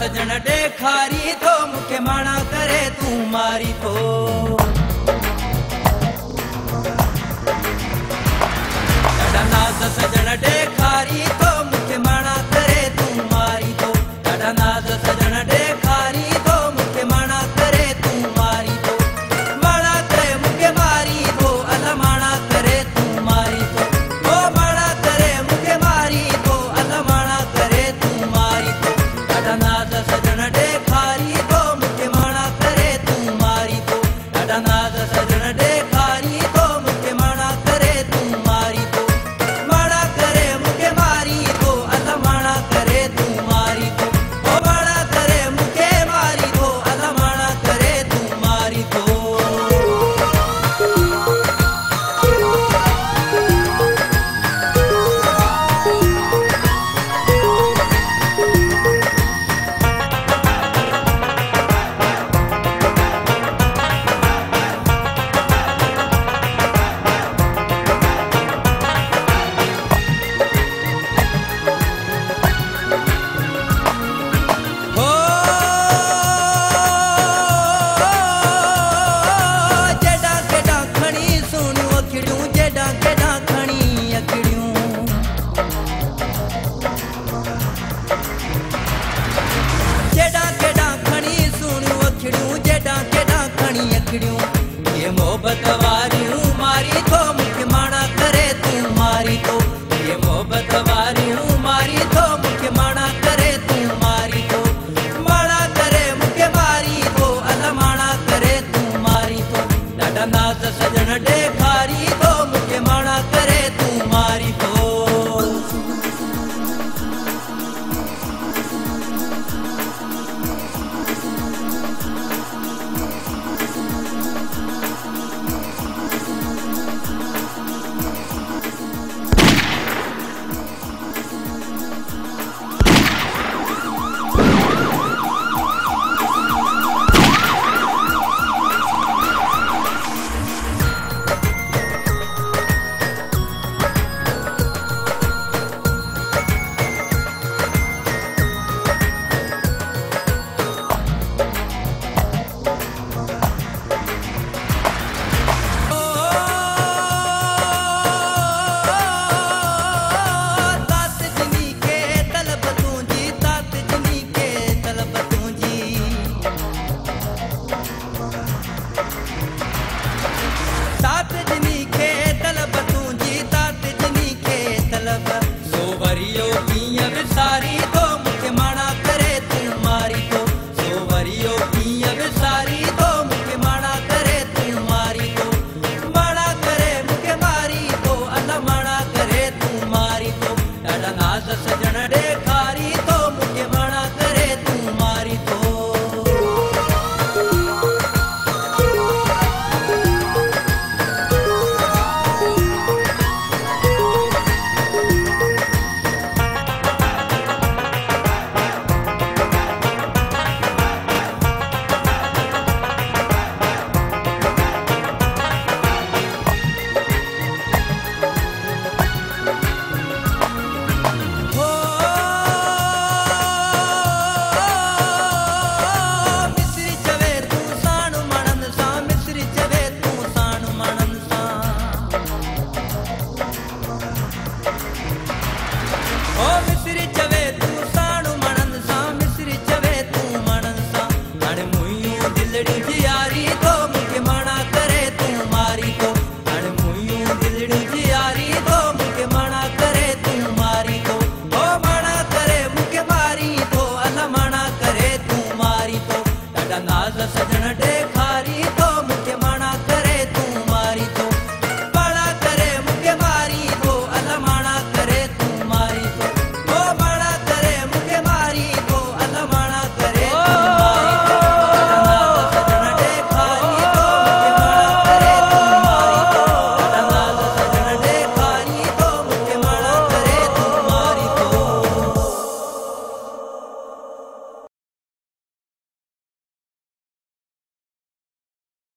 सजण ॾेखारी थो मूंखे माणा करे तूं मारी थो। ॾाढा नाज़ सजण ॾेखारी थो मूंखे माणा करे तूं मारी थो। ॾाढा नाज़ सजण ॾेखारी थो मूंखे माणा करे तूं मारी थो। माणा करे मूंखे मारी थो अला माणा करे तूं मारी थो। ओ माणा करे मूंखे मारी थो अला माणा करे तूं मारी थो। ॾाढा नाज़ सजण ॾेखारी थो मूंखे माणा करे तूं मारी थो। ॾाढा नाज़ सजण ॾेखारी थो मूंखे माणा करे तूं मारी थो। माणा करे मूंखे मारी थो अला माणा करे तूं मारी थो। ओ माणा करे मूंखे मारी थो अला माणा करे तूं मारी थो। ये मोहब्बत वारियूं मारी थो मूंखे माणा करे तूं मारी थो। ये मोहब्बत वारियूं मारी थो मूंखे माणा करे तूं मारी थो। माणा करे मूंखे मारी थो अला माणा करे तूं मारी थो। ॾाढा नाज़ सजण ॾेखारी थो मूंखे माणा करे तूं मारी